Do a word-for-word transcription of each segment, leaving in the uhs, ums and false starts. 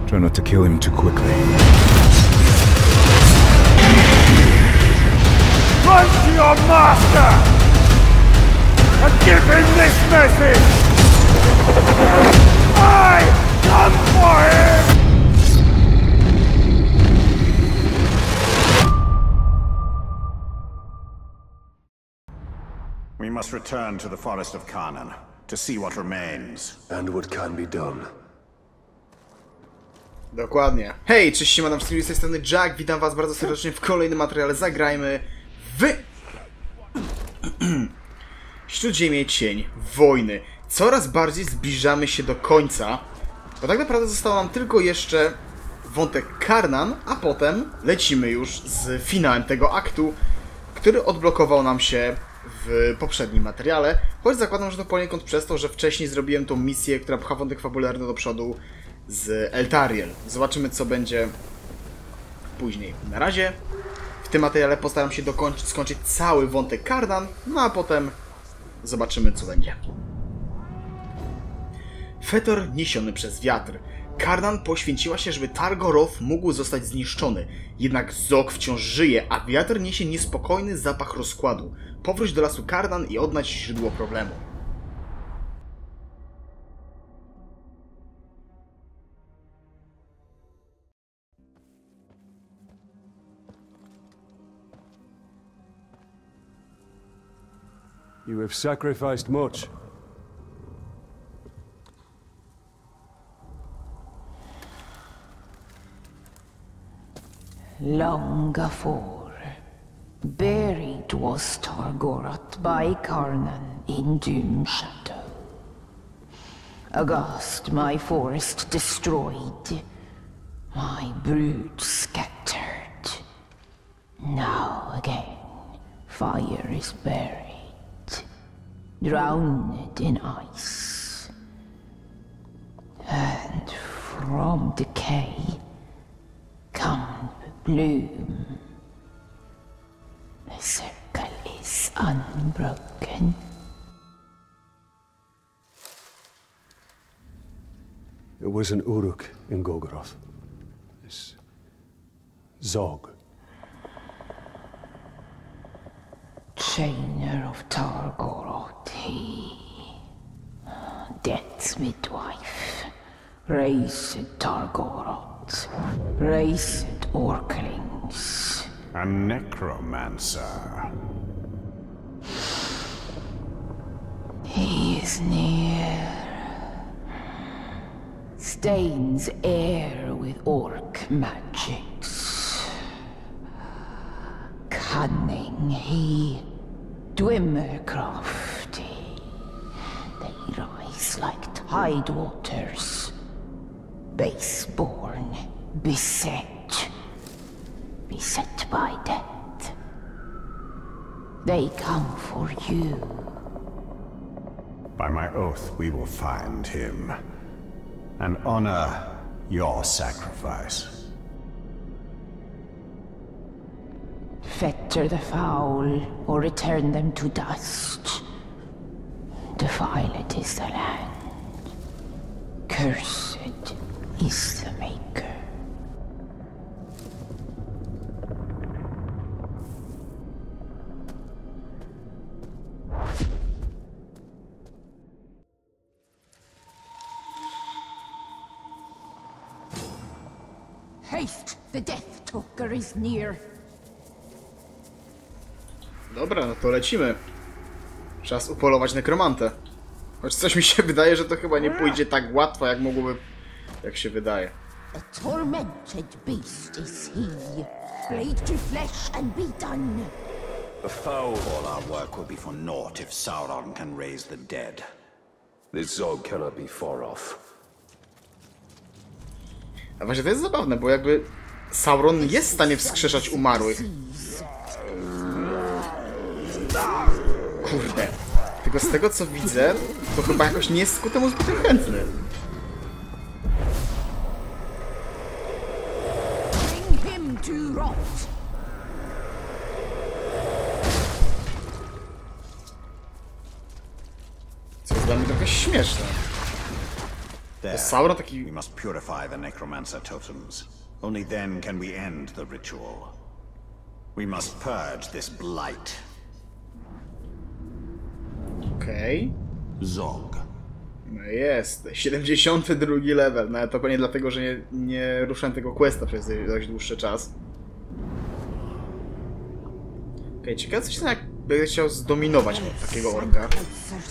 Try not to kill him too quickly. Run to your master and give him this message! I come for him! We must return to the Forest of Carnan to see what remains. And what can be done. Dokładnie. Hej, cześć, siema, z tej strony Jack, witam was bardzo serdecznie w kolejnym materiale. Zagrajmy w Śródziemie Cień Wojny. Coraz bardziej zbliżamy się do końca, bo tak naprawdę został nam tylko jeszcze wątek Carnan, a potem lecimy już z finałem tego aktu, który odblokował nam się w poprzednim materiale, choć zakładam, że to poniekąd przez to, że wcześniej zrobiłem tą misję, która pcha wątek fabularny do przodu z Eltariel. Zobaczymy, co będzie później. Na razie w tym materiale postaram się dokończyć, skończyć cały wątek Carnan, no a potem zobaczymy, co będzie. Fetor niesiony przez wiatr. Carnan poświęciła się, żeby Targoroth mógł zostać zniszczony. Jednak Zog wciąż żyje, a wiatr niesie niespokojny zapach rozkładu. Powróć do lasu Carnan i odnać źródło problemu. You have sacrificed much. Long afore, buried was Targoroth by Carnan in Doom Shadow. Aghast, my forest destroyed, my brood scattered. Now again, fire is buried, drowned in ice, and from decay come bloom. The circle is unbroken. It was an Uruk in Golgoroth. This Zog. Chainer of Targoroth, he. Death's midwife. Raised Targoroth. Raised Orklings. A necromancer. He is near. Stains air with orc magics. Cunning he. Dwimmer crafty. They rise like tide waters. Baseborn, beset. Beset by death. They come for you. By my oath, we will find him and honor your sacrifice. Fetter the foul, or return them to dust. Defiled is the land. Cursed is the Maker. Haste! The Death Talker is near. Dobra, no to lecimy. Czas upolować nekromantę. Choć coś mi się wydaje, że to chyba nie pójdzie tak łatwo, jak mogłoby... jak się wydaje. A tormented beast is he. Blade to flesh and be done. The foul. All our work will be for naught if Sauron can raise the dead. This Zog cannot be far off. A właśnie to jest zabawne, bo jakby Sauron jest w stanie wskrzeszać umarłych. Kurde. Tylko z tego co widzę, to chyba jakoś nie jest ku temu zbyt chętny. Bring him to rot. Co jest dla mnie trochę śmieszne. There. Sauron taki... We must purify the necromancer totems. Only then can we end the ritual. We must purge this blight. Okej. Zog. No jest. siedemdziesiąty drugi level. No to pewnie dlatego, że nie, nie ruszałem tego questa przez dość dłuższy czas. Okej, okay, ciekawe coś tam, jak będę chciał zdominować takiego orka. Okej,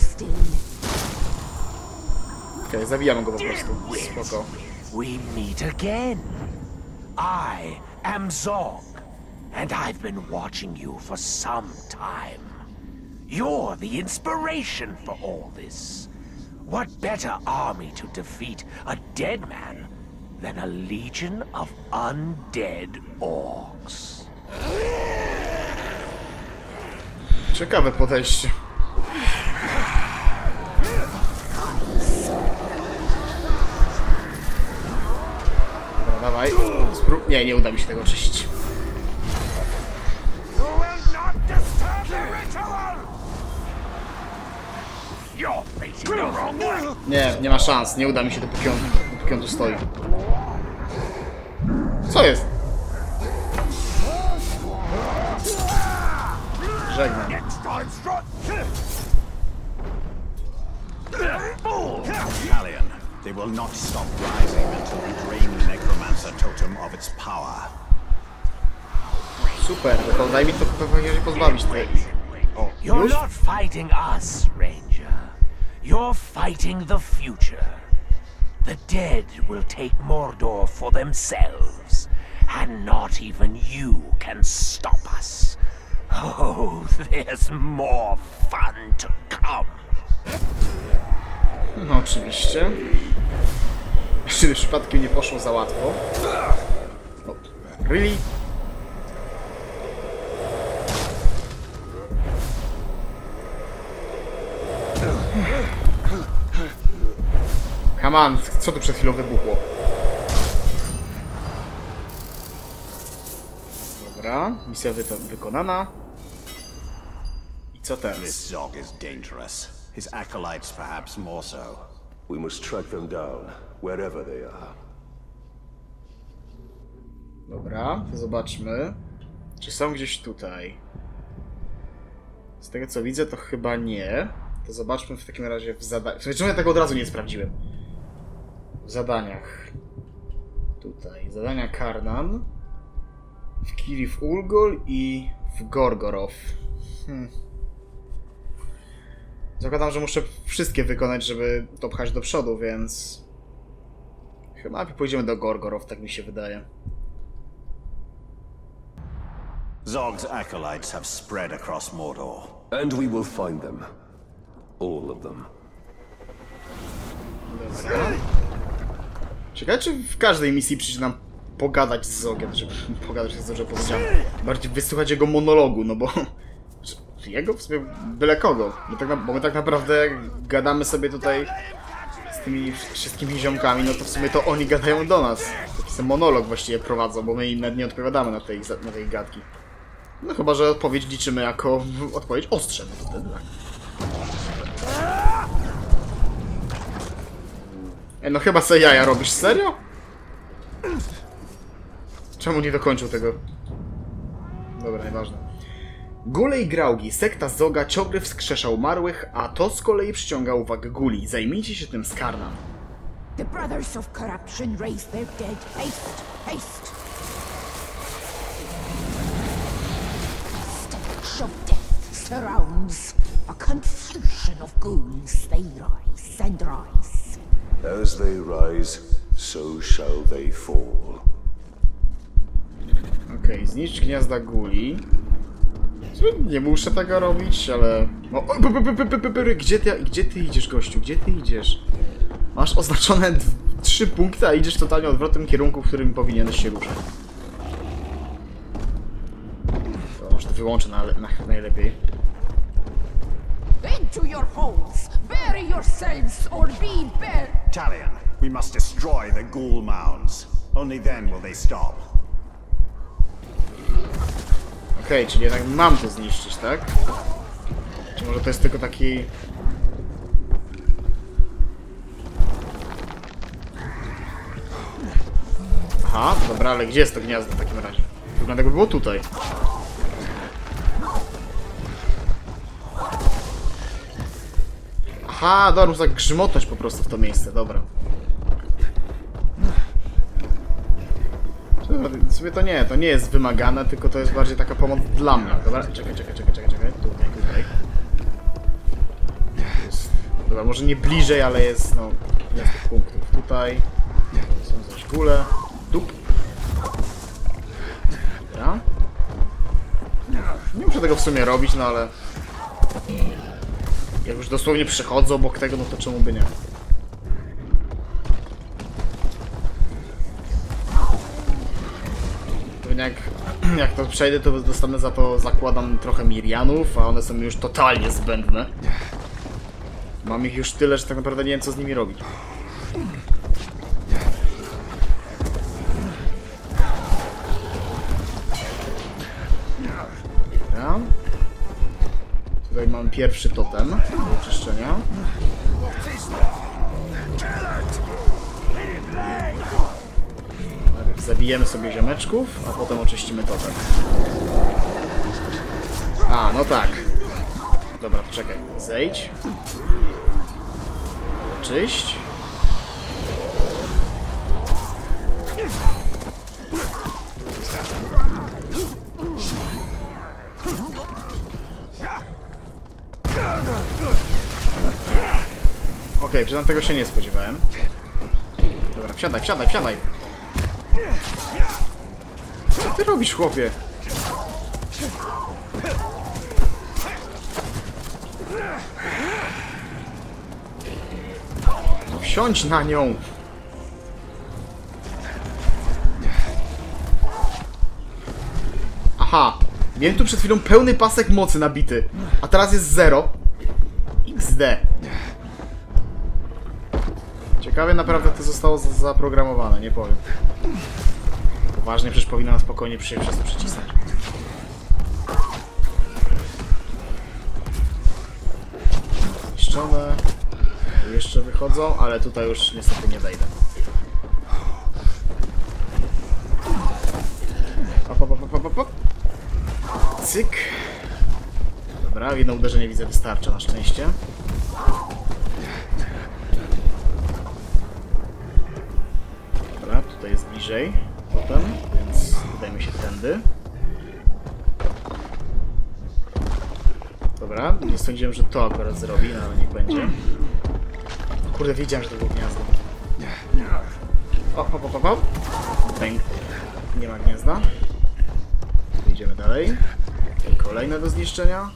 okay, zabijamy go po prostu. Spoko. We meet again. I am Zog, and I've been watching you for some time. You're the inspiration for all this. What better army to defeat a dead man than a legion of undead orcs? Ciekawe podejście. Dobra, dawaj. Sprób... Nie, nie uda mi się tego oczyścić. Nie, nie ma szans. Nie uda mi się, dopóki on, dopóki on tu stoi. Co jest? Żegnam. Talion, they will not stop rising until we drain the necromancer totem of its power. Super, to daj mi to pewnie pozbawić tej... O, You're już? not fighting us, Ranger. You're fighting the future. The dead will take Mordor for themselves, and not even you can stop us. Oh, there's more fun to come. No oczywiście. Jeszcze przypadkiem nie poszło za łatwo. O, really? Come on, co tu przed chwilą wybuchło? Dobra, misja wy wykonana. I co teraz? This Zog is dangerous. His acolytes perhaps more so. We must track them down, wherever they are. Dobra, to zobaczmy. Czy są gdzieś tutaj? Z tego co widzę, to chyba nie. To zobaczmy w takim razie w zadaniach. Czemu ja tego od razu nie sprawdziłem? W zadaniach. Tutaj. Zadania Karnan. W Kirith Ungol i w Gorgoroth. Hmm. Zakładam, że muszę wszystkie wykonać, żeby to pchać do przodu, więc... Chyba najpierw pójdziemy do Gorgoroth, tak mi się wydaje. Zog's acolytes have spread across Mordor. And we will find them. All of them. Dobra. Ciekawe, czy w każdej misji przyjdzie nam pogadać z Zogiem, żeby pogadać jest dobrze powiedziane. Bardziej wysłuchać jego monologu, no bo... Jego? W sumie byle kogo. Bo, tak na, bo my tak naprawdę gadamy sobie tutaj z tymi wszystkimi ziomkami, no to w sumie to oni gadają do nas. Taki sam monolog właściwie prowadzą, bo my im nawet nie odpowiadamy na tej, na tej gadki. No chyba, że odpowiedź liczymy jako odpowiedź ostrze, no to wtedy tak. Ej, no chyba se jaja robisz, serio? Czemu nie dokończył tego? Dobra, nieważne. Gule i Graugi, sekta Zoga ciągle wskrzesza umarłych, a to z kolei przyciąga uwagę Guli. Zajmijcie się tym z Karnan. The brothers of corruption raise their dead. Haste, haste. Stench of death surrounds. A confusion of ghouls. They rise and rise. As they rise, so shall they fall. Okej, okay, zniszcz gniazda Guli. Nie muszę tego robić, ale... O, o, b, b, b, b, b, b, gdzie, ty, gdzie ty idziesz, gościu? Gdzie ty idziesz? Masz oznaczone trzy punkty, a idziesz totalnie odwrotnym kierunku, w którym powinieneś się ruszać. To może to wyłączę na, na, najlepiej. Into your holes! Bury yourselves or be buried! Talion, we must destroy the ghoul mounds. Only then will they stop. Okej, okay, czyli jednak mam to zniszczyć, tak? Czy może to jest tylko taki... Aha, dobra, ale gdzie jest to gniazdo w takim razie? Wygląda, jakby było tutaj. Aha, dobra, muszę tak grzmotnąć po prostu w to miejsce, dobra. Sobie to nie, to nie jest wymagane, tylko to jest bardziej taka pomoc dla mnie. Dobra, czekaj, czekaj, czekaj, czekaj, czekaj. Tutaj, tutaj. Jest, dobra, może nie bliżej, ale jest, no, jest tych punktów. Tutaj. Są zaś góle. Dup. Dobra. Nie muszę tego w sumie robić, no ale... Jak już dosłownie przechodzę obok tego, no to czemu by nie? Jak, jak to przejdę, to dostanę za to, zakładam, trochę Mirianów, a one są już totalnie zbędne. Mam ich już tyle, że tak naprawdę nie wiem, co z nimi robić. Ja. Tutaj mam pierwszy totem do oczyszczenia. Zabijemy sobie ziomeczków, a potem oczyścimy totem. A, no tak. Dobra, czekaj. Zejdź. Oczyść. Okej, okay, przynajmniej tego się nie spodziewałem. Dobra, wsiadaj, wsiadaj, wsiadaj. Co ty robisz, chłopie? Wsiądź na nią! Aha! Miałem tu przed chwilą pełny pasek mocy nabity, a teraz jest zero. iks de. Ciekawie naprawdę to zostało zaprogramowane, nie powiem. Poważnie, przecież powinna spokojnie przyjść przez to przycisnąć. Niszczone. Tu jeszcze wychodzą, ale tutaj już niestety nie wejdę. Op, op, op, op, op, op. Cyk. Dobra, jedno uderzenie widzę wystarcza na szczęście. Dobra, tutaj jest bliżej potem, więc udajmy się tędy. Dobra, nie sądziłem, że to akurat zrobi, no ale niech będzie. Kurde, wiedziałem, że to było gniazdo. O, hop, hop, hop, hop. Bang. Nie ma gniazda. Idziemy dalej. Kolejne do zniszczenia.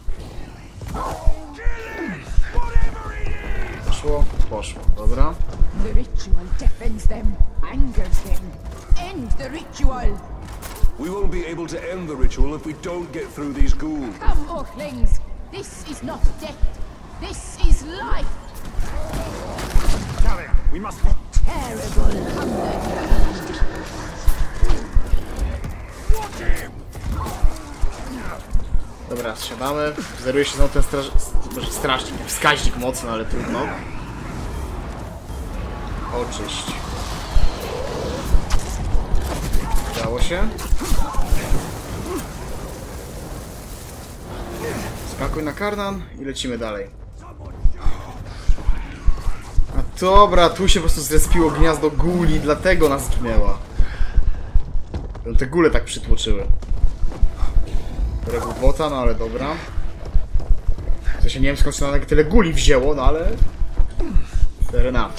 Poszło, poszło, dobra. The ritual deafens them, angers them. End the ritual! We won't be able to end the ritual if we don't get through these ghouls. Come, Orchlings! This is not death. This is life! Talia, we must... Terrible hunger. Dobra, zsiadamy. Zeruje się znowu ten straż... strażnik, wskaźnik mocny, ale trudno. Oczyść. Udało się. Skakuj na karnan i lecimy dalej. A dobra, tu się po prostu zrespiło gniazdo guli, dlatego nas zginęła. Te góle tak przytłoczyły. Głupota, no ale dobra. W sensie nie wiem, skąd się na tyle guli wzięło, no ale... Fair enough.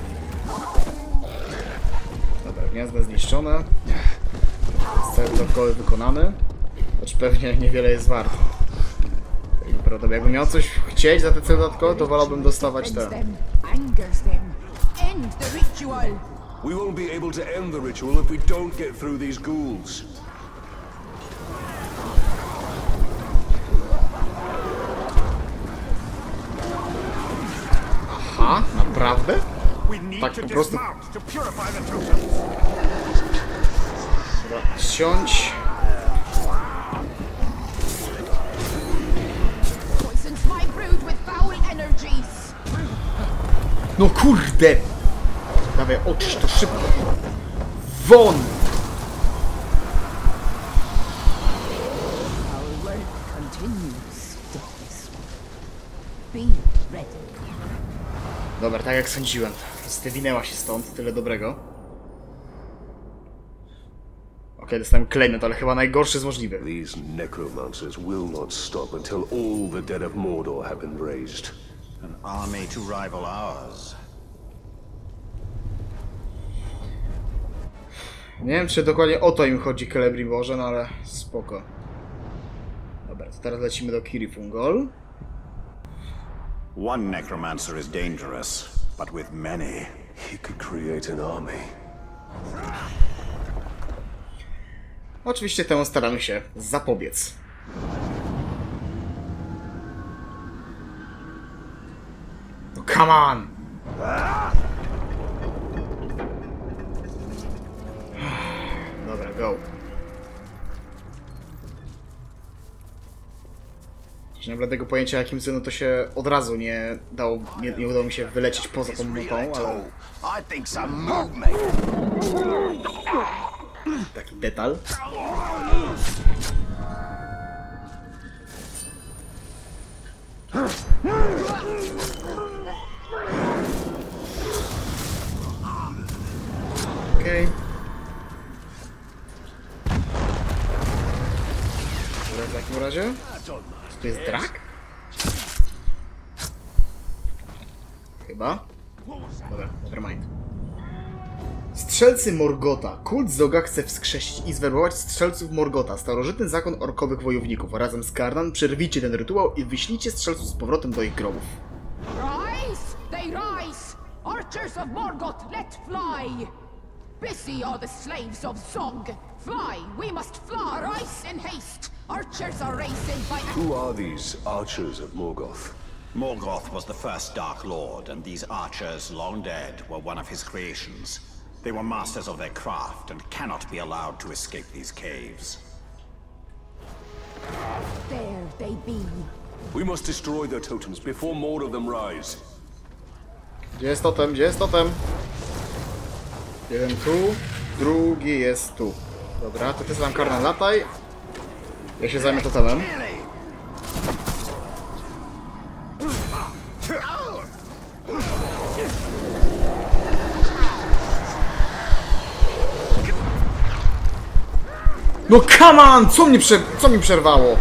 Dobra, gniazdo zniszczone. Cel dodatkowy wykonany. Choć pewnie niewiele jest wart. Tak naprawdę, jakbym miał coś chcieć za te cele dodatkowe, to wolałbym dostawać te. We won't be able to end the ritual if we don't get through these ghouls. Aha, naprawdę? Tak po prostu... Dobra, wsiądź. No kurde! Dawaj, oczyść to szybko. Won! Dobra, tak jak sądziłem. Zdewinęła się stąd, tyle dobrego. Okej, okay, dostałem klejnot, ale chyba najgorszy z możliwych. These necromancers will not stop until all the dead of Mordor have been raised. An army to rival ours. Nie wiem, czy dokładnie o to im chodzi, Celebrimborze, no ale spoko. Dobra, to teraz lecimy do Kirifungol. One necromancer is dangerous, but with many, He could create an army. Oczywiście temu staramy się zapobiec. No come on! Dobra, go. Nie mam bladego pojęcia, jakim cudem to się od razu nie dało, nie, nie udało mi się wylecieć poza tą mapą, ale I think some movement. taki detal. Okej. Okay. Dobra, w takim razie. Co to jest drak? Chyba. Dobra, nevermind. Strzelcy Morgota. Kult Zoga chce wskrzesić i zwerbować strzelców Morgota, starożytny zakon orkowych wojowników. Razem z Karnan przerwijcie ten rytuał i wyślijcie strzelców z powrotem do ich grobów. Rise! They rise! Archers of Morgoth, let fly! Busy are the slaves of Zog. Fly! We must fly! Rise in haste! Archers are racing by... Who are these archers of Morgoth? Morgoth was the first Dark Lord, and these archers, long dead, were one of his creations. They were masters of their craft and cannot be allowed to escape these caves. There they be. We must destroy their totems before more of them rise. Gdzie jest totem? Gdzie jest totem? Jeden tu, drugi jest tu. Dobra, to ty sam Karnan lataj. Ja się zajmę totemem. No come on! Co mnie, prze... co mi przerwało?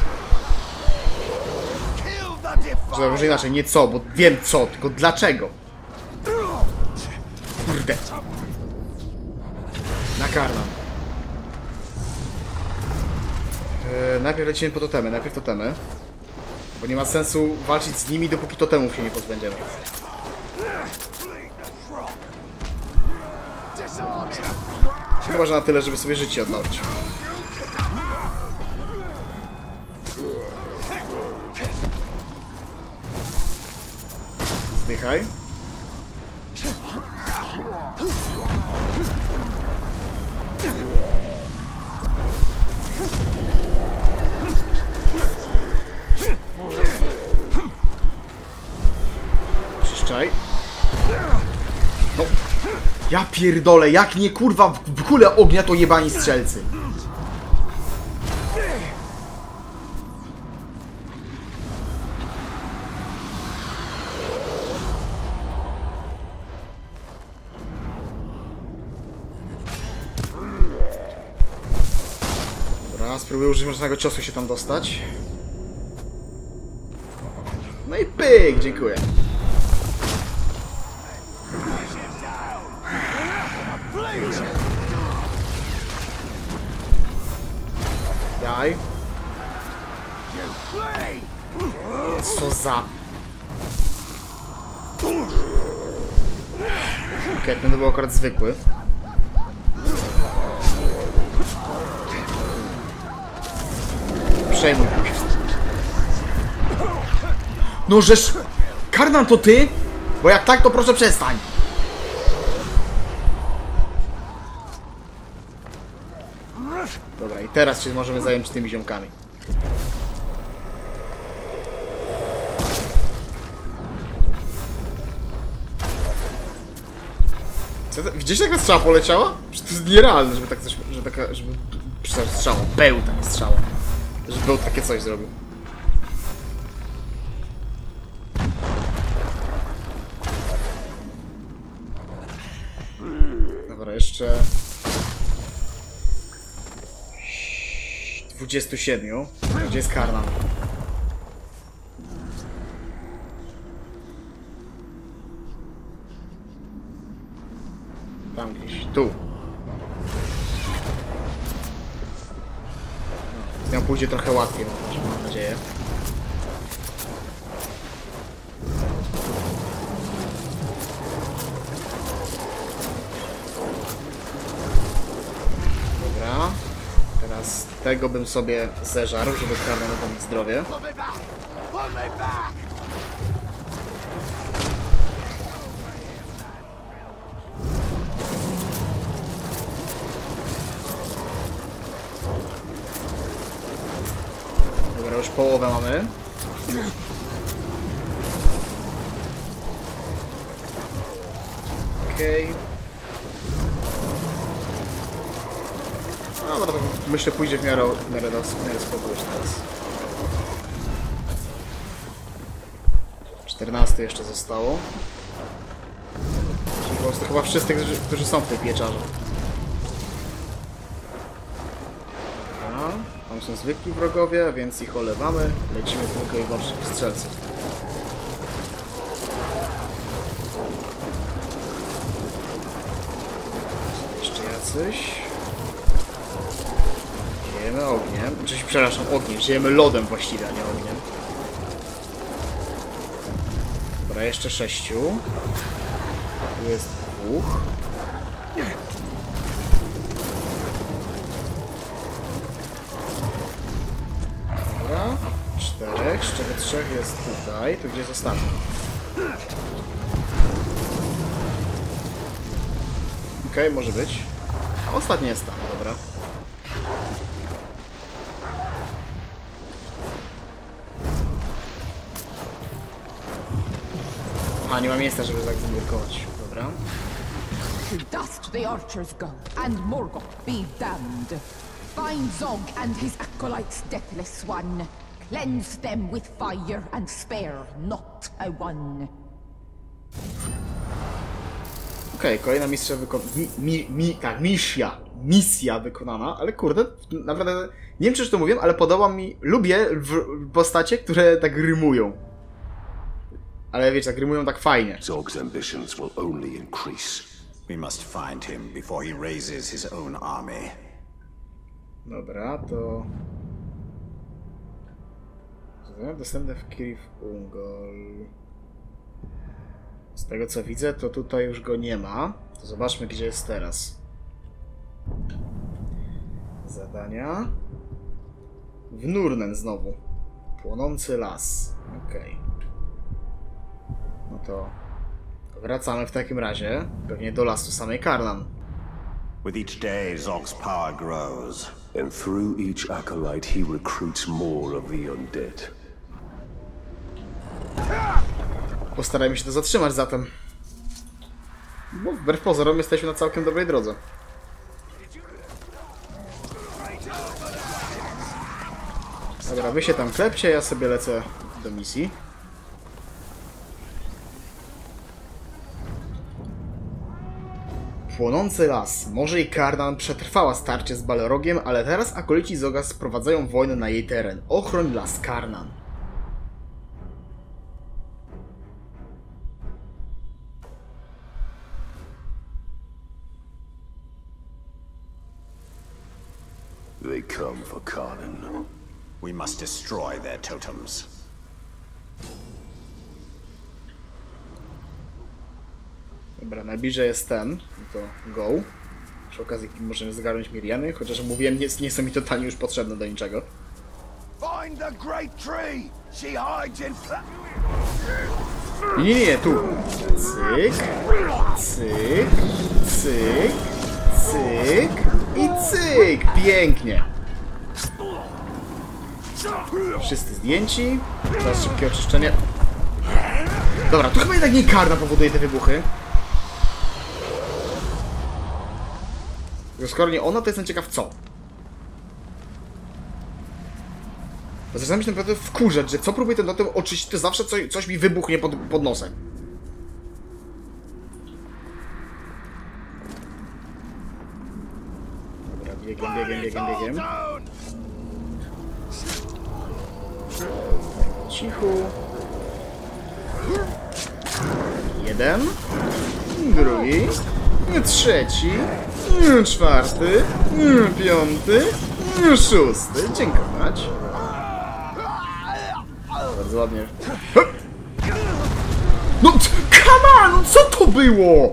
Że może inaczej, nie co, bo wiem co, tylko dlaczego. Kurde. Na Karnan. Eee, najpierw lecimy po totemy, najpierw totemy. Bo nie ma sensu walczyć z nimi, dopóki totemów się nie pozbędziemy. Chyba, że na tyle, żeby sobie życie odnowić. Zdychaj. Czyszczaj. No. Ja pierdolę, jak nie kurwa w kulę ognia to jebani strzelcy. Dobra, spróbuję użyć mocnego ciosu się tam dostać. No i pyk, dziękuję. Daj. Co za... Okej, ten to był akurat zwykły. Przejmuj. No żeż... Karnan, to ty? Bo jak tak, to proszę przestań. Dobra, i teraz się możemy zająć tymi ziomkami. Co to, widzisz, jak ta strzała poleciała? Przecież to jest nierealne, żeby tak coś... Żeby taka... Żeby... Przecież strzała. Był taka strzała. Żeby był takie coś zrobił. jeszcze... dwudziestu siedmiu. Gdzie jest Karnan? Tam gdzieś. Tu. Z nią pójdzie trochę łatwiej, mam nadzieję. Dobra. Teraz tego bym sobie zeżarł, żeby Karnanu dać zdrowie. Dobra, już połowę mamy. Okej. Okay. No, no, myślę, pójdzie w miarę, w miarę, w miarę spokój teraz. czternaście jeszcze zostało. Czyli po prostu chyba wszyscy, którzy, którzy są w tej pieczarze. Dobra. Tam są zwykli wrogowie, więc ich olewamy. Lecimy tylko i wyłącznie w strzelców. Jeszcze jacyś. Żyjemy ogniem. Znaczy, przepraszam, ogniem. Żyjemy lodem właściwie, a nie ogniem. Dobra, jeszcze sześciu. Tu jest dwóch. Dobra. Czterech, z czego trzech jest tutaj. Tu gdzie jest ostatni. Okej, okay, może być. A ostatni jest tam, dobra. A, nie ma miejsca, żeby tak zablokować. Dobra. To dust the archers go, and Morgoth be damned. Find Zog and his acolytes, deathless one. Cleanse them with fire and spare not a one. Okej, okay, kolejna misja wykonana. Mi, mi, mi, tak, misja. Misja wykonana, ale kurde, naprawdę nie wiem, czy już to mówię, ale podoba mi. Lubię w, postacie, które tak rymują. Ale wiecie, tak rymują tak fajnie. Zog's ambitions will only increase. We must find him before he raises his own army. Dobra, to... Dostępne w Kirith Ungol. Z tego co widzę, to tutaj już go nie ma. To zobaczmy, gdzie jest teraz. Zadania. W Nurnen znowu. Płonący las. Okej. Okay. No to wracamy w takim razie pewnie do lasu samej Karnan. With each day, Zog's power grows. And through each acolyte, he recruits more of the undead. Postarajmy się to zatrzymać zatem. Bo wbrew pozorom jesteśmy na całkiem dobrej drodze. Dobra, wy się tam klepcie, ja sobie lecę do misji. Płonący las. Może i Karnan przetrwała starcie z Balrogiem, ale teraz akolici Zoga sprowadzają wojnę na jej teren. Ochroń las Karnan. They come for Karnan. We must destroy their totems. Dobra, najbliżej jest ten, to go. Przy okazji możemy zgarnąć Miriany, chociaż mówiłem, nie, nie są mi totalnie już potrzebne do niczego. Find the great tree. She hides in Nie, nie, nie, tu. Cyk, cyk, cyk, cyk i cyk. Pięknie. Wszyscy zdjęci. Teraz szybkie oczyszczenie. Dobra, tu chyba jednak nie Karna powoduje te wybuchy. Skoro nie ona, to jestem ciekaw co. Zaczynam się naprawdę wkurzać, że co próbuję ten totem oczyścić, to zawsze coś, coś mi wybuchnie pod, pod nosem. Biegiem, biegiem, biegiem, biegiem. Cichu. Jeden. Drugi. Trzeci. Czwarty. Piąty. Szósty. Dziękować. Bardzo ładnie. No, come on! Co to było?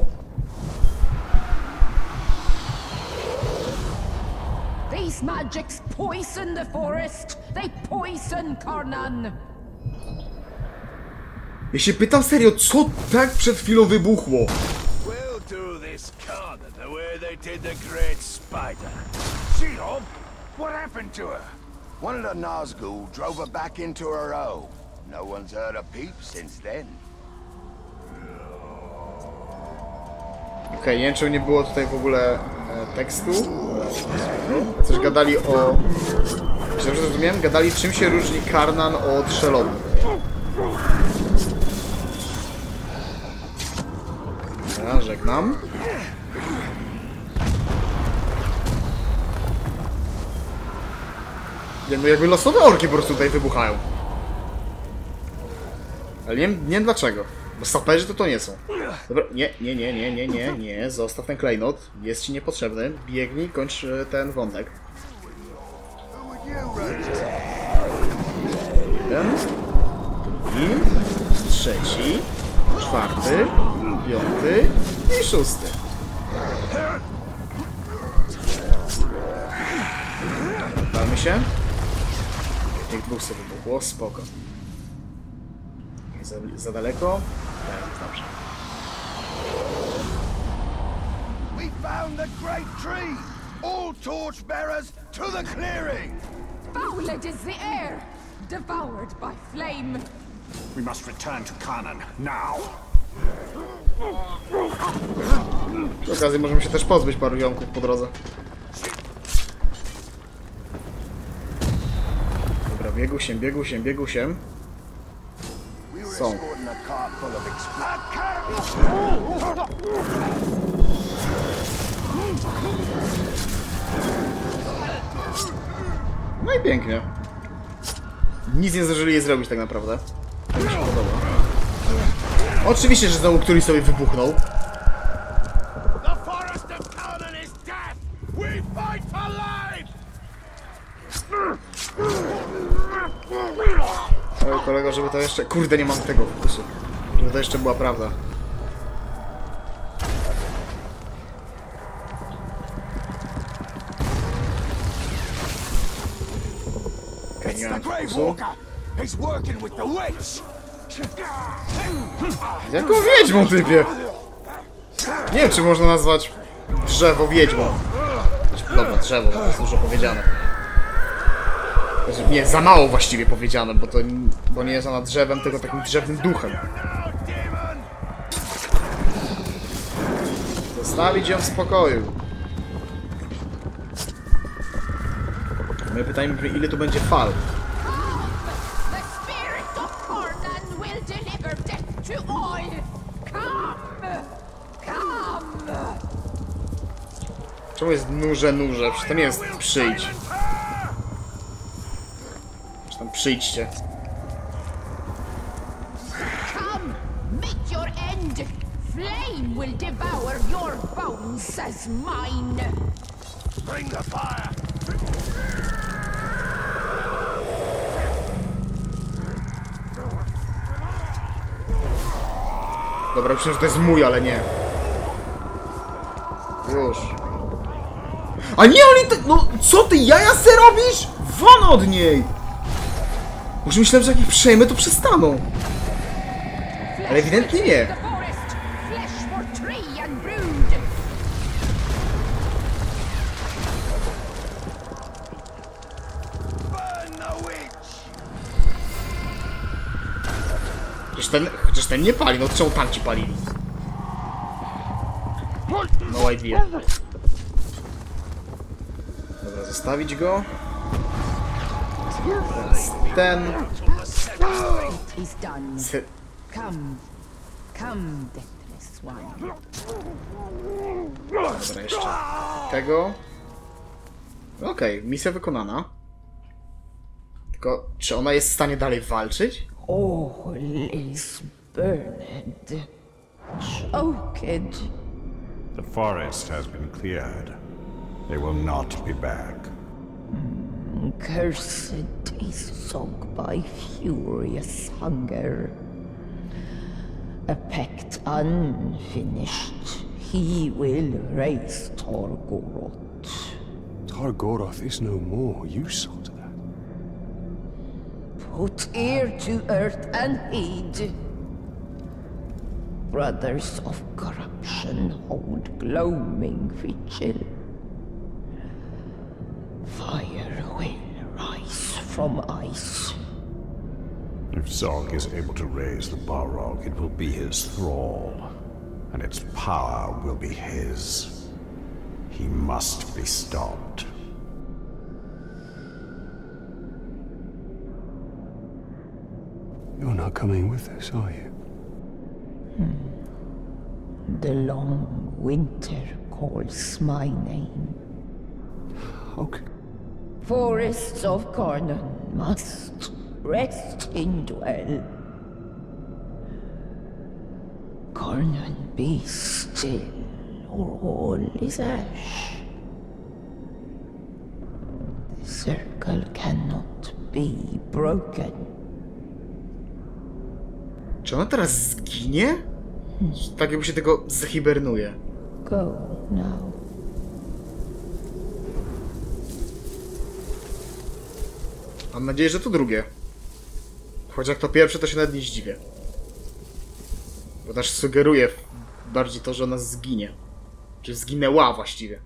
These magics poison the forest. They poison Karnan. Ja się pytam serio, co tak przed chwilą wybuchło? We'll do this Karnan the way they did the Great Spider. She-Hulk, what happened to her? One of the Nazgul drove her back into her hole. No one's heard a peep since then. Okej, okay, nie wiem, czy nie było tutaj w ogóle e, tekstu. Coś gadali o... Czy dobrze zrozumiałem? Gadali, czym się różni Karnan od Shelobu. Ja żegnam. Jakby, jakby losowe orki po prostu tutaj wybuchają. Ale nie, nie wiem dlaczego. Bo saperzy to to nie są. Dobra, nie, nie, nie, nie, nie, nie, nie. Zostaw ten klejnot. Jest ci niepotrzebny. Biegnij, kończ ten wątek. Jeden. Drugi. Trzeci. Czwarty. Piąty. I szósty. Damy się. Niech dwóch sobie wybuchło. Spoko. Za, za daleko? Tak, dobrze. We found the great tree! All torchbearers to the clearing! Fouled is the air, devoured by flame. We must return to Karnan now. Przy okazji możemy się też pozbyć paru ziomków po drodze. Dobra, biegł się, biegł się, biegł się. Są. No i pięknie. Nic nie zdążyli je zrobić tak naprawdę. To mi się podoba. Oczywiście, że znowu któryś sobie wybuchnął. Oj, kolego, żeby to jeszcze... Kurde, nie mam tego fokusu. Żeby to jeszcze była prawda. Okay, nie mam fokusu. Jaką wiedźmą, typie? Nie wiem, czy można nazwać drzewo wiedźmą. Dobra, drzewo, to jest dużo powiedziane. Nie, za mało właściwie powiedziane, bo to bo nie jest ona drzewem, tylko takim drzewnym duchem. Zostawić ją w spokoju. Moje pytanie brzmi, ile tu będzie fal? The spirit of Karnan will deliver death to all. Come! Come! Czemu jest nurze, nurze? Przecież to nie jest przyjdź. Czy tam przyjdźcie. Come! Meet your end! Flame will devour your bones as mine! Bring the fire! Dobra, myślę, że to jest mój, ale nie. Już. A nie, oni te... No, co ty, jaja se robisz? Won od niej! Może myślałem, że jak ich przejmę, to przestaną. Ale ewidentnie nie. The forest! Flesh for tree and brood! Burn the witch! Chociaż ten, chociaż ten nie pali, no czemu tamci palili? No idea. Dobra, zostawić go. Teraz ten. He's done. Z... Come. Come, deathless one. Dobra, jeszcze tego. Okej, okay, misja wykonana. Tylko, czy ona jest w stanie dalej walczyć? All is burned, choked. The forest has been cleared. They will not be back. Cursed is sunk by furious hunger. A pact unfinished, he will raise Targoroth. Targoroth is no more, you saw to that. Put ear to earth and heed. Brothers of corruption hold gloaming vigil. Fire will rise from ice. If Zog is able to raise the Balrog, it will be his thrall, and its power will be his. He must be stopped. You're not coming with us, are you? Hmm. The long winter calls my name. Okay. Forests of Karnan must rest indwell. Karnan, be still, or all is ash. The circle cannot be broken. Czy ona teraz zginie? Tak jakby się tego zahibernuje. Go now. Mam nadzieję, że to drugie. Choć jak to pierwsze, to się nawet nie zdziwię. Bo też sugeruje bardziej to, że ona zginie. Czy zginęła właściwie.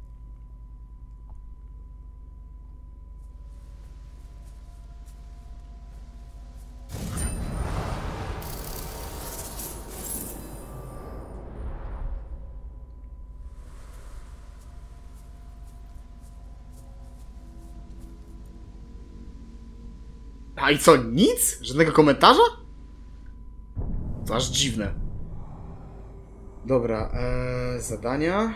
A i co, nic? Żadnego komentarza? To aż dziwne. Dobra, ee, zadania.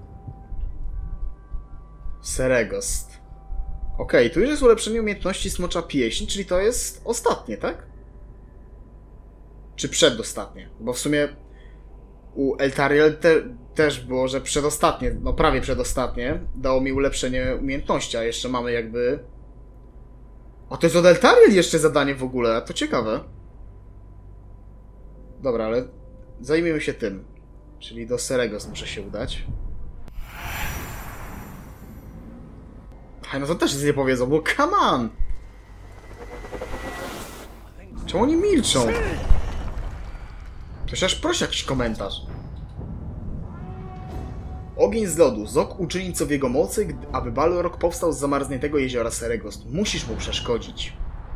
Seregost. Okej, okay, tu już jest ulepszenie umiejętności Smocza Pieśń, czyli to jest ostatnie, tak? Czy przedostatnie? Bo w sumie u Eltariel te, też było, że przedostatnie, no prawie przedostatnie, dało mi ulepszenie umiejętności, a jeszcze mamy jakby... O, to jest od Eltariel jeszcze zadanie w ogóle, to ciekawe. Dobra, ale zajmijmy się tym. Czyli do Seregost muszę się udać. A no to też nic nie powiedzą, bo come on! Czemu oni milczą? To się aż prosi jakiś komentarz. Ogień z lodu. Zog uczyni co w jego mocy, aby Balrog powstał z zamarzniętego jeziora Seregost. Musisz mu przeszkodzić.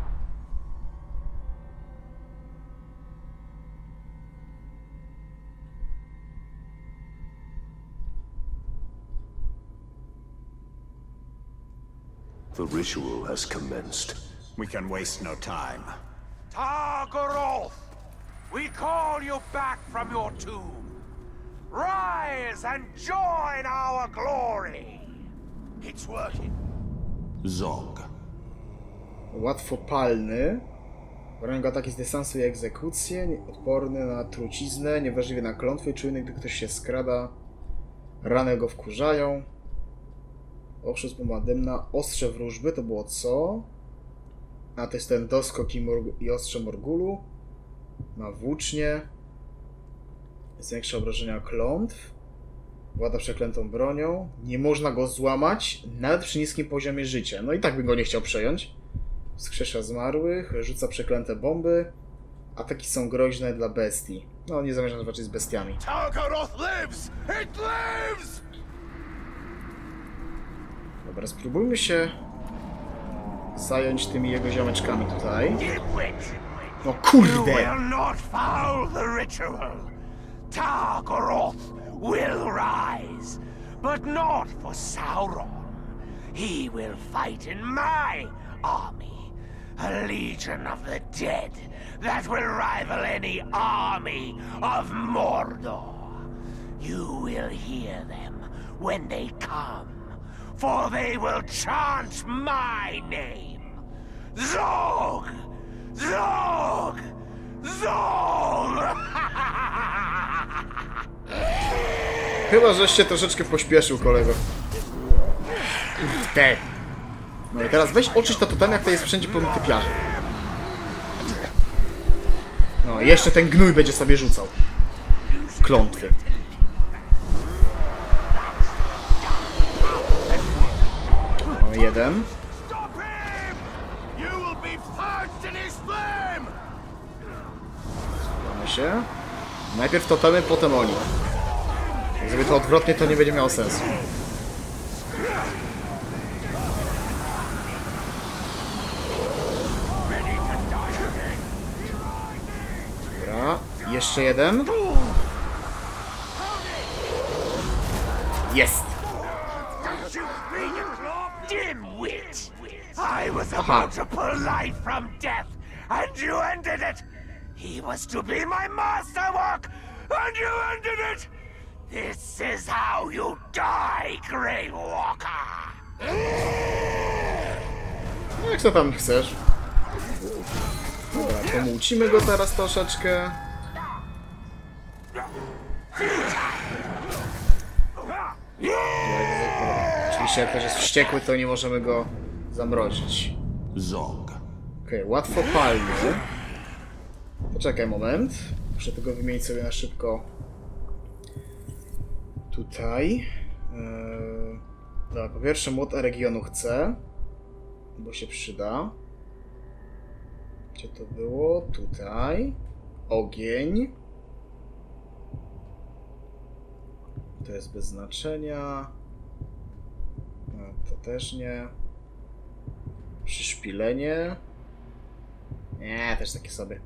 The ritual has commenced. We can waste no time. Targoroth! We call you back from your tomb. Rise and join our glory! It's working. Zog. Łatwopalny. Wręcz ataki z dystansu i egzekucję. Odporny na truciznę. Niewrażliwy na klątwy. Czujny, gdy ktoś się skrada. Rany go wkurzają. Oszust, bomba dymna. Ostrze wróżby. To było co? A to jest ten doskok i, i ostrze Morgulu. Ma włócznie. Zwiększa obrażenia klątw. Włada przeklętą bronią. Nie można go złamać, nawet przy niskim poziomie życia. No i tak bym go nie chciał przejąć. Wskrzesza zmarłych. Rzuca przeklęte bomby. Ataki są groźne dla bestii. No, nie zamierzam walczyć z bestiami. Targoroth lives! It lives! Dobra, spróbujmy się zająć tymi jego ziomeczkami tutaj. No kurde! You will not foul the ritual. Targoroth will rise, but not for Sauron. He will fight in my army, a legion of the dead that will rival any army of Mordor. You will hear them when they come, for they will chant my name. Zog! Zog! Zog! Chyba, żeś się troszeczkę pośpieszył, kolego. Te. No i teraz weź oczyść to totem, jak to jest wszędzie pełny typiarzy. No i jeszcze ten gnój będzie sobie rzucał. Klątwy. No jeden. Mamy się. Najpierw totemy, potem oni. Jak zrobię to odwrotnie, to nie będzie miało sensu. Dobra, jeszcze jeden. Jest! Dimwit! I was about to pull life from death, and you ended it! He was to be my masterwork, and you ended it! This is how you die, Grey Walker! No jak to tam chcesz? Dobra, pomłócimy go teraz troszeczkę. Oczywiście jak ktoś jest wściekły, to nie możemy go zamrozić. Zog. Okej, okay, łatwopalny. Poczekaj moment. Muszę tego wymienić sobie na szybko. Tutaj. Yy... Dobra, po pierwsze młot regionu chcę. Bo się przyda. Gdzie to było? Tutaj. Ogień. To jest bez znaczenia. No, to też nie. Przyszpilenie. Nie, też takie sobie.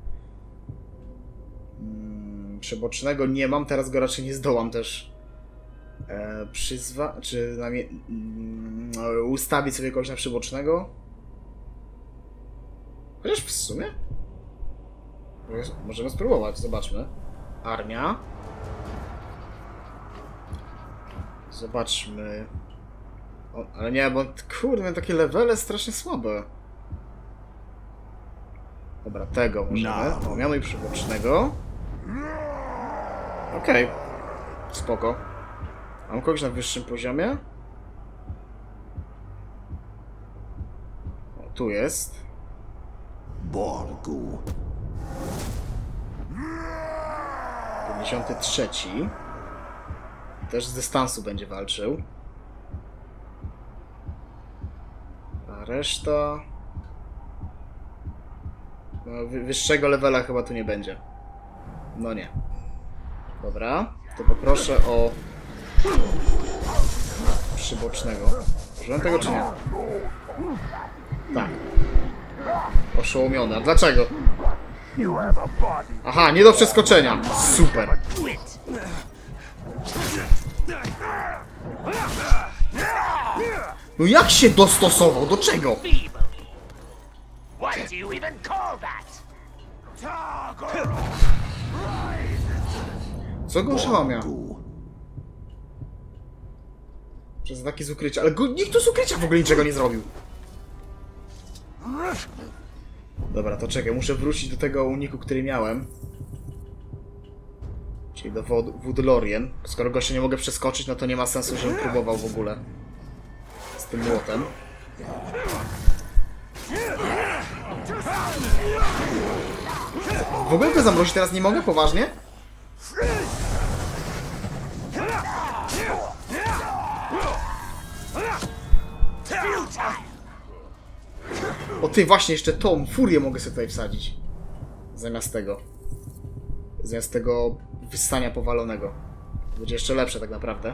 Hmm, przebocznego nie mam, teraz go raczej nie zdołam też e, przyzwa... czy namie... mm, ustawić sobie kogoś na przybocznego. Chociaż w sumie? Możemy spróbować, zobaczmy. Armia. Zobaczmy. O, ale nie, bo kurde, takie levele strasznie słabe. Dobra, tego możemy. O, mianuj przybocznego. Okej. Okay. Spoko. Mam kogoś na wyższym poziomie? O, tu jest. Borgu. pięćdziesiąty trzeci. Też z dystansu będzie walczył. A reszta... No, wyższego levela chyba tu nie będzie. No nie. Dobra, to poproszę o przybocznego. Użyłem tego czy nie? Tak. Oszołomiony. A dlaczego? Aha, nie do przeskoczenia. Super. No jak się dostosował? Do czego? What do you even call that? Co go oszałamia? Przez ataki z ukrycia. Ale go, nikt tu z ukrycia w ogóle niczego nie zrobił. Dobra, to czekaj. Muszę wrócić do tego uniku, który miałem. Czyli do Wood Lorien. Skoro gościa nie mogę przeskoczyć, no to nie ma sensu, żebym próbował w ogóle z tym młotem. W ogóle go zamrozić teraz nie mogę? Poważnie? O ty, właśnie jeszcze tą furię mogę sobie tutaj wsadzić. Zamiast tego. Zamiast tego wystania powalonego. Będzie jeszcze lepsze tak naprawdę.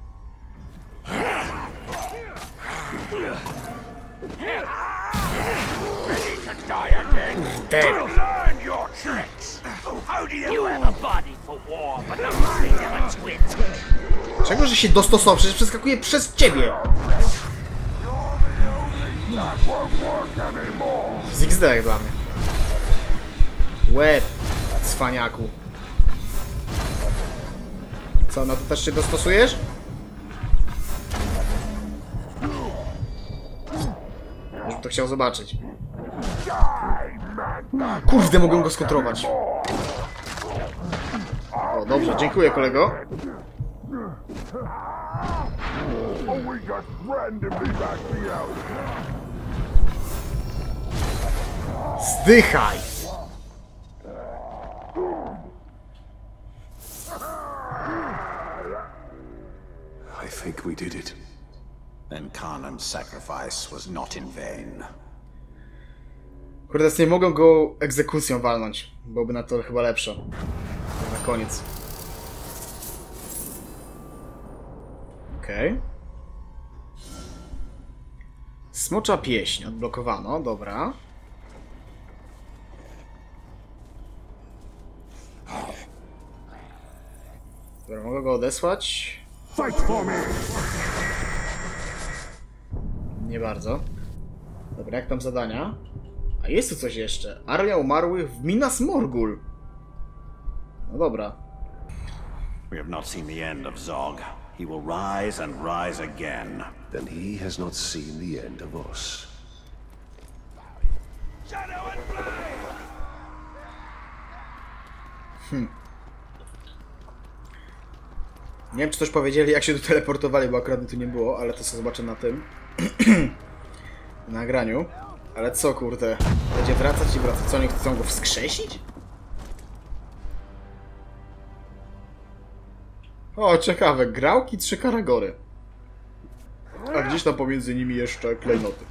Czego, że się dostosował? Przecież przeskakuje przez ciebie! Z X D jak dla mnie. Łeb, cwaniaku. Co, na to też się dostosujesz? to chciał zobaczyć. Kurde, mogę go skontrować. O, dobrze, dziękuję, kolego. Zdychaj! I think we did it. Then Karnan's sacrifice was not in vain. Kurde, nie mogą go egzekucją walnąć. Byłoby na to chyba lepsze. Na koniec. Okej. Okay. Smocza pieśń odblokowano, dobra. Dobra, mogę go odesłać. Nie bardzo. Dobra, jak tam zadania? A jest tu coś jeszcze. Armia umarłych w Minas Morgul. No dobra. We have not seen the end of Zog. He will rise and rise again. Then he has not seen the end of us. Hmm. Nie wiem, czy coś powiedzieli, jak się tu teleportowali, bo akurat tu nie było, ale to co zobaczę na tym na nagraniu. Ale co, kurde? Będzie wracać i wracać. Co, oni chcą go wskrzesić? O, ciekawe. Grałki, trzy karagory. A gdzieś tam pomiędzy nimi jeszcze klejnoty.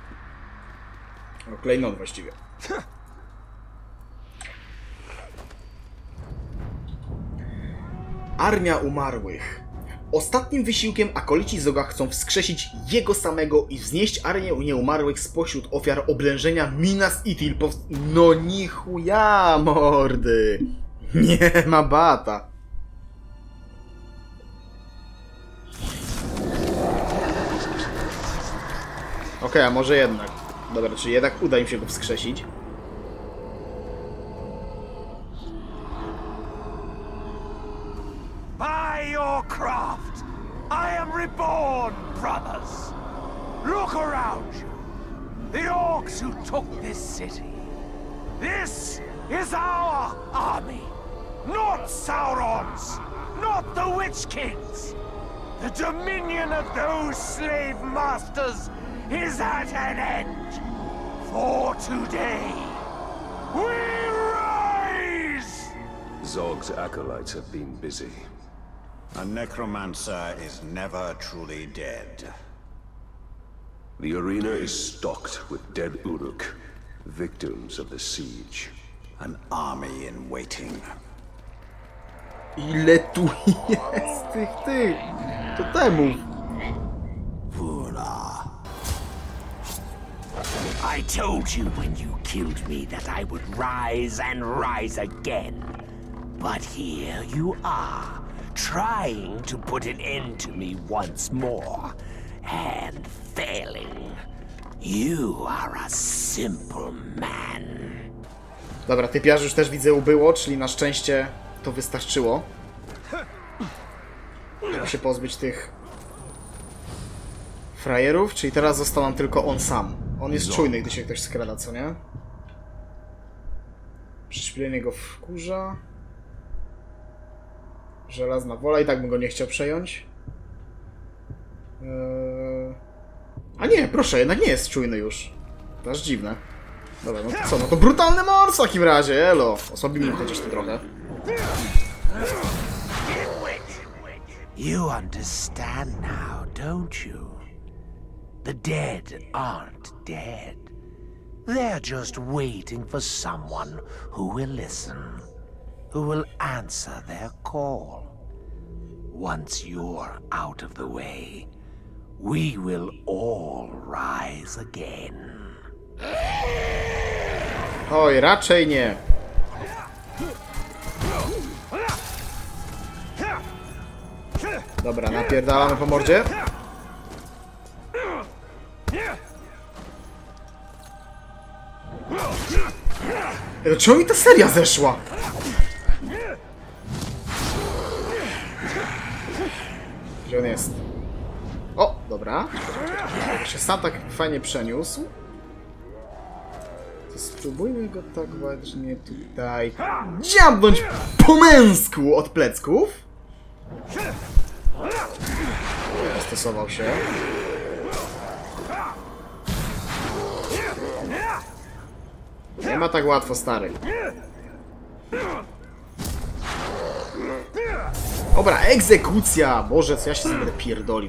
O, klejnot właściwie. Armia umarłych. Ostatnim wysiłkiem akolici Zoga chcą wskrzesić jego samego i wznieść armię nieumarłych spośród ofiar oblężenia Minas Ithil. No ni chuja, mordy. Nie ma bata. Okej, okay, a może jednak. Dobra, czy jednak uda im się go wskrzesić? By your craft, I am reborn, brothers. Look around you. The orcs who took this city. This is our army. Not Sauron's. Not the Witch King's. The dominion of those slave masters is at an end. For today, we rise! Zog's acolytes have been busy. A necromancer is never truly dead. The arena is stocked with dead Uruk, victims of the siege. An army in waiting. Ile tu jest tych tych totemów? Vura. I told you when you killed me that I would rise and rise again. But here you are, trying to put an end to me once more, and failing. You are a simple man. Dobra, typiarz już też widzę ubyło, czyli na szczęście to wystarczyło. Żeby się pozbyć tych frajerów, czyli teraz został nam tylko on sam. On jest czujny, gdy się ktoś skrada, co nie? Prześpienie go wkurza. Żelazna wola, i tak bym go nie chciał przejąć. Eee... A nie, proszę, jednak nie jest czujny już. To aż dziwne. Dobra, no to co, no to brutalny mors w takim razie, elo. Osłabimy chociaż to trochę. You understand now, don't you? The dead aren't dead. They're just waiting for someone who will listen, who will answer their call. Once you're out of the way, we will all rise again. Oj, raczej nie. Dobra, napierdalamy po mordzie. Ej, czemu mi ta seria zeszła? Gdzie on jest? O, dobra. Jak się sam tak fajnie przeniósł. To spróbujmy go tak właśnie tutaj dziabnąć po męsku od plecków. Stosował się. Nie ma tak łatwo, stary. Dobra, egzekucja! Boże, co ja się będę pierdolił.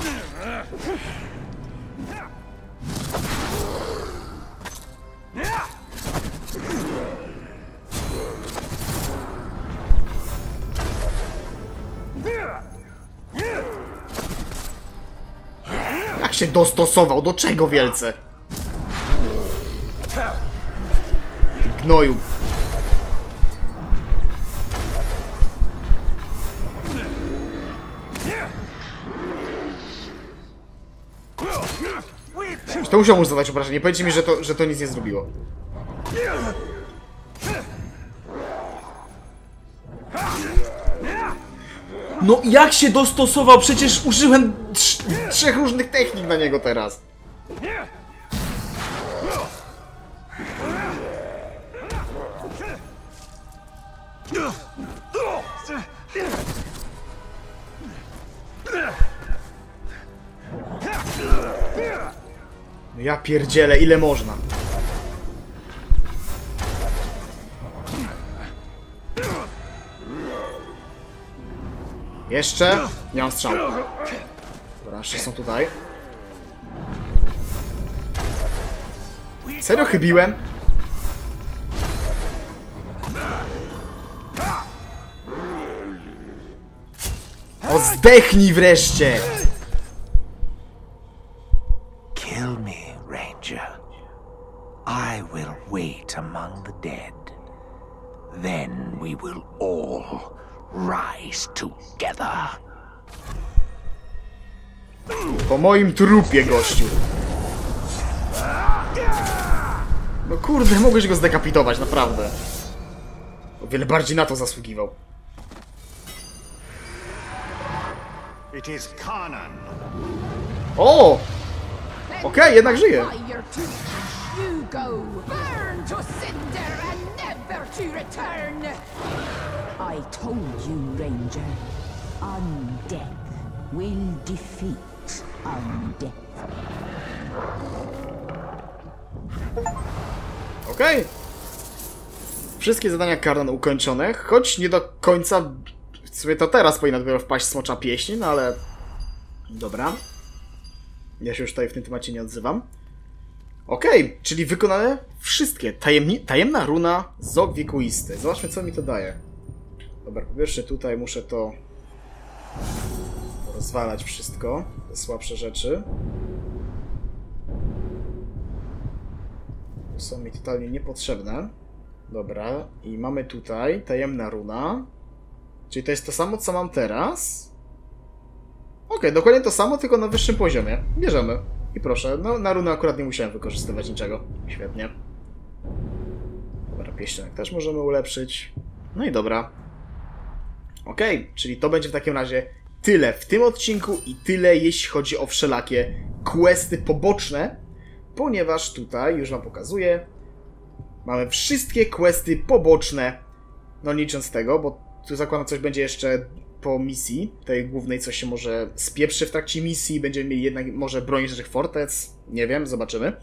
Jak się dostosował? Do czego, wielce? Gnoju. To musiał mu zadać obrażenie. Powiedzcie mi, że to, że to nic nie zrobiło. No jak się dostosował? Przecież użyłem trz trzech różnych technik na niego teraz. Ja pierdzielę, ile można. Jeszcze? Nie mam strzału. Dobra, jeszcze są tutaj. Serio chybiłem? O, zdechnij wreszcie! Kill me, Ranger. I will wait among the dead. Then we will all rise together. Po moim trupie, gościu. No kurde, mogłeś go zdekapitować, naprawdę. O wiele bardziej na to zasługiwał. It is Karnan. O! Okej, okay, jednak żyje. You go burn to cinder and never to return. I told you, Ranger. Undeath will defeat undeath. Okej. Okay. Wszystkie zadania Karnan ukończone, choć nie do końca. W sumie to teraz powinna dopiero wpaść smocza pieśń, no ale... Dobra. Ja się już tutaj w tym temacie nie odzywam. Okej, okay, czyli wykonane wszystkie. Tajemni tajemna runa Zog Wiekuisty. Zobaczmy, co mi to daje. Dobra, po pierwsze tutaj muszę to rozwalać wszystko. Te słabsze rzeczy. To są mi totalnie niepotrzebne. Dobra, i mamy tutaj tajemna runa. Czyli to jest to samo, co mam teraz. Okej, okay, dokładnie to samo, tylko na wyższym poziomie. Bierzemy. I proszę, no na runę akurat nie musiałem wykorzystywać niczego. Świetnie. Dobra, pieścionek też możemy ulepszyć. No i dobra. Okej, okay, czyli to będzie w takim razie tyle w tym odcinku i tyle jeśli chodzi o wszelakie questy poboczne. Ponieważ tutaj, już wam pokazuję, mamy wszystkie questy poboczne. No licząc tego, bo tu zakładam coś będzie jeszcze po misji, tej głównej, coś się może spieprzy w trakcie misji, będziemy mieli jednak może broń rzeczych fortec, nie wiem, zobaczymy.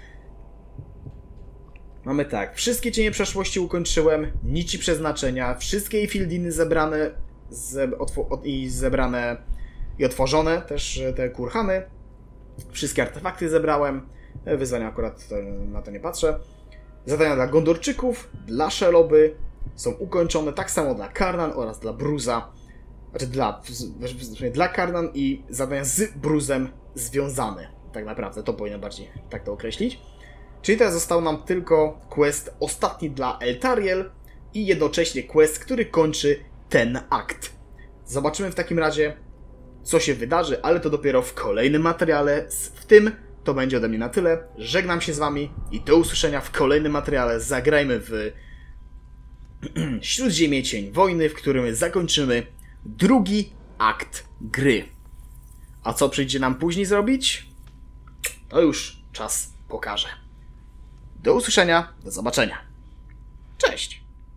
Mamy tak, wszystkie cienie przeszłości ukończyłem, nici przeznaczenia, wszystkie Ifildiny zebrane ze, od, i zebrane i otworzone, też te kurhany, wszystkie artefakty zebrałem, wyzwania akurat to, na to nie patrzę. Zadania dla Gondorczyków, dla Sheloby są ukończone, tak samo dla Karnan oraz dla Bruza. Znaczy dla, dla Karnan i zadania z Bruzem związane. Tak naprawdę, to powinno bardziej tak to określić. Czyli teraz został nam tylko quest ostatni dla Eltariel i jednocześnie quest, który kończy ten akt. Zobaczymy w takim razie, co się wydarzy, ale to dopiero w kolejnym materiale. W tym to będzie ode mnie na tyle. Żegnam się z wami i do usłyszenia w kolejnym materiale. Zagrajmy w Śródziemie Cień Wojny, w którym zakończymy drugi akt gry. A co przyjdzie nam później zrobić? To już czas pokaże. Do usłyszenia, do zobaczenia. Cześć!